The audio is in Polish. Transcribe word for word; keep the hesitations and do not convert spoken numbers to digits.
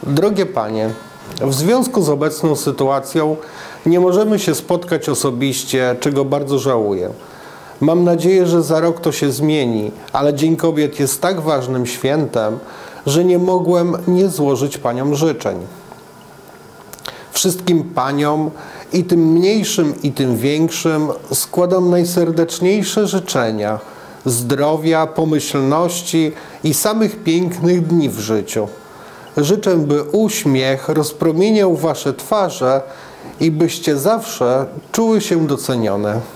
Drogie Panie, w związku z obecną sytuacją nie możemy się spotkać osobiście, czego bardzo żałuję. Mam nadzieję, że za rok to się zmieni, ale Dzień Kobiet jest tak ważnym świętem, że nie mogłem nie złożyć Paniom życzeń. Wszystkim Paniom, i tym mniejszym, i tym większym, składam najserdeczniejsze życzenia zdrowia, pomyślności i samych pięknych dni w życiu. Życzę, by uśmiech rozpromieniał Wasze twarze i byście zawsze czuły się docenione.